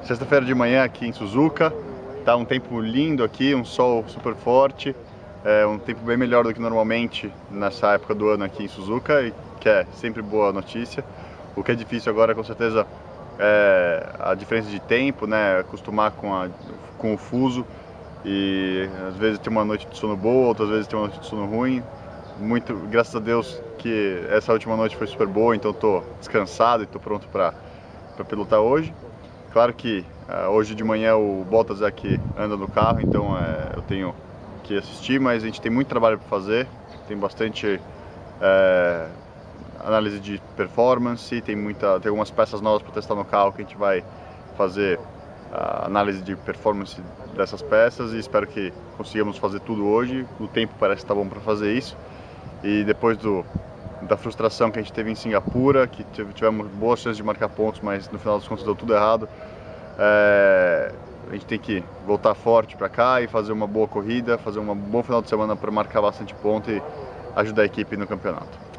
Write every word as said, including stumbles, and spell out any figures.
Sexta-feira de manhã aqui em Suzuka, tá um tempo lindo aqui, um sol super forte, é um tempo bem melhor do que normalmente nessa época do ano aqui em Suzuka, e que é sempre boa notícia. O que é difícil agora, com certeza, é a diferença de tempo, né? Acostumar com, a, com o fuso, e às vezes tem uma noite de sono boa, outras vezes tem uma noite de sono ruim. Muito, graças a Deus que essa última noite foi super boa, então estou descansado e estou pronto para pilotar hoje. Claro que uh, hoje de manhã o Bottas aqui anda no carro, então uh, eu tenho que assistir, mas a gente tem muito trabalho para fazer, tem bastante uh, análise de performance, tem, muita, tem algumas peças novas para testar no carro que a gente vai fazer a análise de performance dessas peças, e espero que consigamos fazer tudo hoje. O tempo parece que está bom para fazer isso, e depois do, da frustração que a gente teve em Singapura, que tivemos boas chances de marcar pontos, mas no final das contas deu tudo errado, é, a gente tem que voltar forte para cá e fazer uma boa corrida, fazer um bom final de semana para marcar bastante ponto e ajudar a equipe no campeonato.